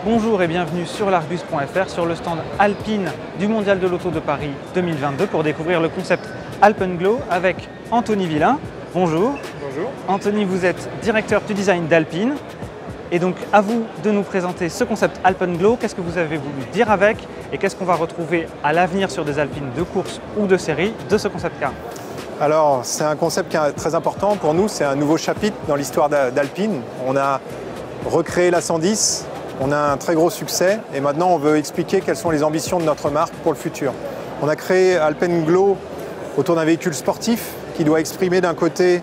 Bonjour et bienvenue sur l'Argus.fr, sur le stand Alpine du Mondial de l'Auto de Paris 2022 pour découvrir le concept AlpenGlow avec Anthony Villain. Bonjour. Bonjour. Anthony, vous êtes directeur du design d'Alpine. Et donc à vous de nous présenter ce concept AlpenGlow. Qu'est-ce que vous avez voulu dire avec et qu'est-ce qu'on va retrouver à l'avenir sur des Alpines de course ou de série de ce concept car? Alors c'est un concept qui est très important pour nous, c'est un nouveau chapitre dans l'histoire d'Alpine. On a recréé la 110, on a un très gros succès et maintenant on veut expliquer quelles sont les ambitions de notre marque pour le futur. On a créé AlpenGlow autour d'un véhicule sportif qui doit exprimer d'un côté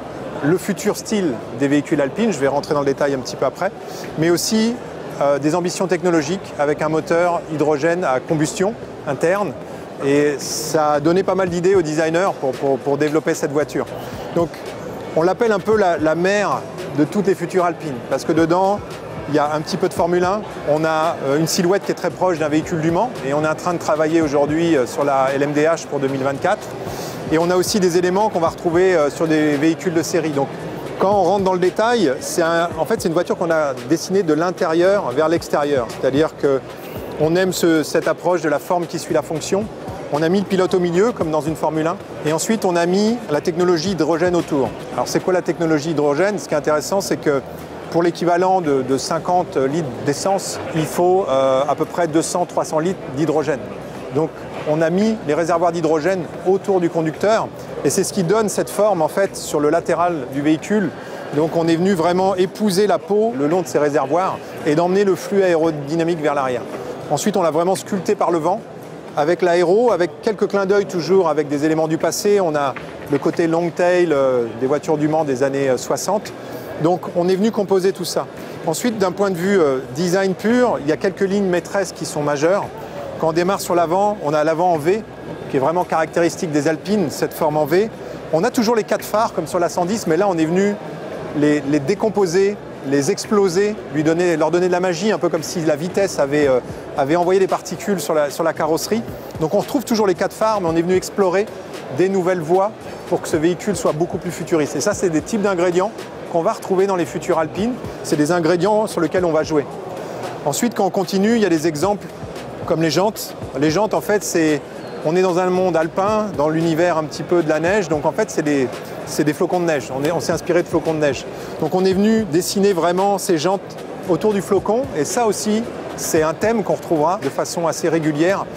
le futur style des véhicules alpines, je vais rentrer dans le détail un petit peu après, mais aussi des ambitions technologiques avec un moteur hydrogène à combustion interne. Et ça a donné pas mal d'idées aux designers pour développer cette voiture. Donc on l'appelle un peu la mère de toutes les futures alpines, parce que dedans, il y a un petit peu de Formule 1, on a une silhouette qui est très proche d'un véhicule du Mans, et on est en train de travailler aujourd'hui sur la LMDH pour 2024. Et on a aussi des éléments qu'on va retrouver sur des véhicules de série. Donc quand on rentre dans le détail, en fait c'est une voiture qu'on a dessinée de l'intérieur vers l'extérieur. C'est-à-dire qu'on aime cette approche de la forme qui suit la fonction. On a mis le pilote au milieu, comme dans une Formule 1. Et ensuite, on a mis la technologie hydrogène autour. Alors, c'est quoi la technologie hydrogène? Ce qui est intéressant, c'est que pour l'équivalent de 50 litres d'essence, il faut à peu près 200-300 litres d'hydrogène. Donc, on a mis les réservoirs d'hydrogène autour du conducteur. Et c'est ce qui donne cette forme, en fait, sur le latéral du véhicule. Donc, on est venu vraiment épouser la peau le long de ces réservoirs et d'emmener le flux aérodynamique vers l'arrière. Ensuite, on l'a vraiment sculpté par le vent, avec l'aéro, avec quelques clins d'œil toujours avec des éléments du passé. On a le côté long tail des voitures du Mans des années 60. Donc on est venu composer tout ça. Ensuite, d'un point de vue design pur, il y a quelques lignes maîtresses qui sont majeures. Quand on démarre sur l'avant, on a l'avant en V, qui est vraiment caractéristique des Alpines, cette forme en V. On a toujours les 4 phares comme sur la 110, mais là on est venu les décomposer, les exploser, leur donner de la magie, un peu comme si la vitesse avait envoyé des particules sur la carrosserie. Donc on retrouve toujours les 4 phares, mais on est venu explorer des nouvelles voies pour que ce véhicule soit beaucoup plus futuriste. Et ça, c'est des types d'ingrédients qu'on va retrouver dans les futures Alpines. C'est des ingrédients sur lesquels on va jouer. Ensuite, quand on continue, il y a des exemples comme les jantes. Les jantes, en fait, on est dans un monde alpin, dans l'univers un petit peu de la neige. Donc en fait, c'est des flocons de neige. On s'est inspiré de flocons de neige. Donc on est venu dessiner vraiment ces jantes autour du flocon. Et ça aussi, c'est un thème qu'on retrouvera de façon assez régulière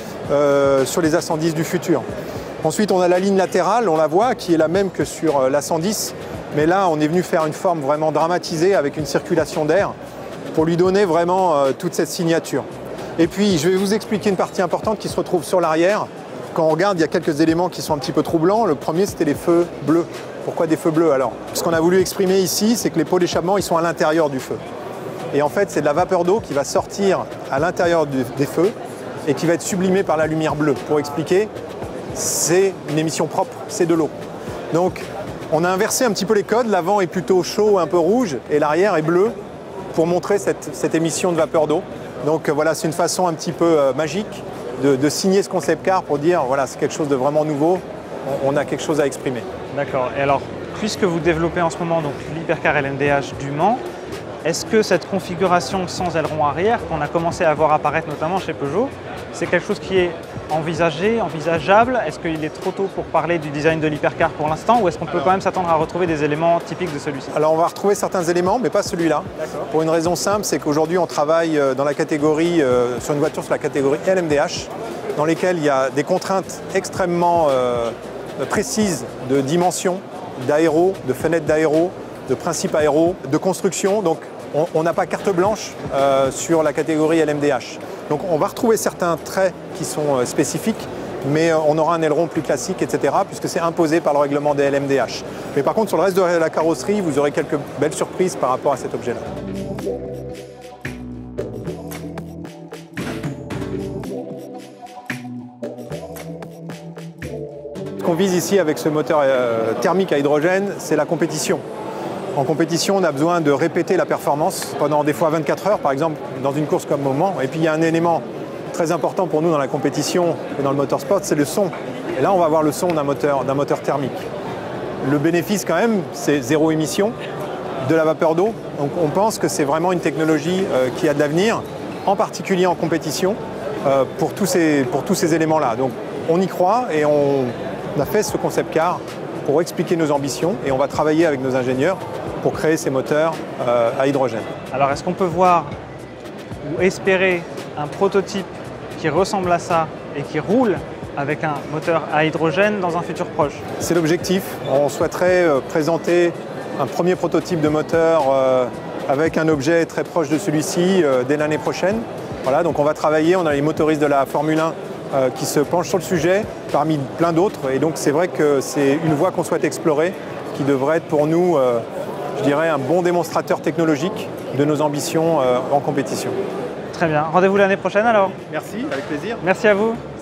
sur les A110 du futur. Ensuite, on a la ligne latérale, on la voit, qui est la même que sur la 110. Mais là, on est venu faire une forme vraiment dramatisée avec une circulation d'air pour lui donner vraiment toute cette signature. Et puis, je vais vous expliquer une partie importante qui se retrouve sur l'arrière. Quand on regarde, il y a quelques éléments qui sont un petit peu troublants. Le premier, c'était les feux bleus. Pourquoi des feux bleus alors? Ce qu'on a voulu exprimer ici, c'est que les pots d'échappement, ils sont à l'intérieur du feu. Et en fait, c'est de la vapeur d'eau qui va sortir à l'intérieur des feux et qui va être sublimée par la lumière bleue. Pour expliquer, c'est une émission propre, c'est de l'eau. Donc, on a inversé un petit peu les codes. L'avant est plutôt chaud, un peu rouge, et l'arrière est bleu pour montrer cette émission de vapeur d'eau. Donc voilà, c'est une façon un petit peu magique de signer ce concept car pour dire voilà, c'est quelque chose de vraiment nouveau, on a quelque chose à exprimer. D'accord. Et alors, puisque vous développez en ce moment l'hypercar LMDH du Mans, est-ce que cette configuration sans aileron arrière, qu'on a commencé à voir apparaître notamment chez Peugeot, c'est quelque chose qui est envisageable? Est-ce qu'il est trop tôt pour parler du design de l'hypercar pour l'instant ou est-ce qu'on peut quand même s'attendre à retrouver des éléments typiques de celui-ci? Alors on va retrouver certains éléments, mais pas celui-là. Pour une raison simple, c'est qu'aujourd'hui on travaille dans la catégorie, sur une voiture sur la catégorie LMDH, dans lesquelles il y a des contraintes extrêmement précises de dimension, d'aéro, de fenêtres d'aéro, de principes aéro, de construction. Donc on n'a pas carte blanche sur la catégorie LMDH. Donc on va retrouver certains traits qui sont spécifiques, mais on aura un aileron plus classique, etc., puisque c'est imposé par le règlement des LMDH. Mais par contre, sur le reste de la carrosserie, vous aurez quelques belles surprises par rapport à cet objet-là. Ce qu'on vise ici avec ce moteur thermique à hydrogène, c'est la compétition. En compétition, on a besoin de répéter la performance pendant des fois 24 heures, par exemple, dans une course comme au Mans. Et puis, il y a un élément très important pour nous dans la compétition et dans le motorsport, c'est le son. Et là, on va avoir le son d'un moteur thermique. Le bénéfice, quand même, c'est zéro émission, de la vapeur d'eau. Donc, on pense que c'est vraiment une technologie qui a de l'avenir. en particulier en compétition, pour tous ces éléments-là. Donc on y croit et on a fait ce concept car pour expliquer nos ambitions et on va travailler avec nos ingénieurs pour créer ces moteurs à hydrogène. Alors est-ce qu'on peut voir ou espérer un prototype qui ressemble à ça et qui roule avec un moteur à hydrogène dans un futur proche? C'est l'objectif. On souhaiterait présenter un premier prototype de moteur avec un objet très proche de celui-ci dès l'année prochaine. Voilà, donc on va travailler, on a les motoristes de la Formule 1 qui se penchent sur le sujet parmi plein d'autres et donc c'est vrai que c'est une voie qu'on souhaite explorer qui devrait être pour nous, je dirais, un bon démonstrateur technologique de nos ambitions en compétition. Très bien. Rendez-vous l'année prochaine alors. Merci, avec plaisir. Merci à vous.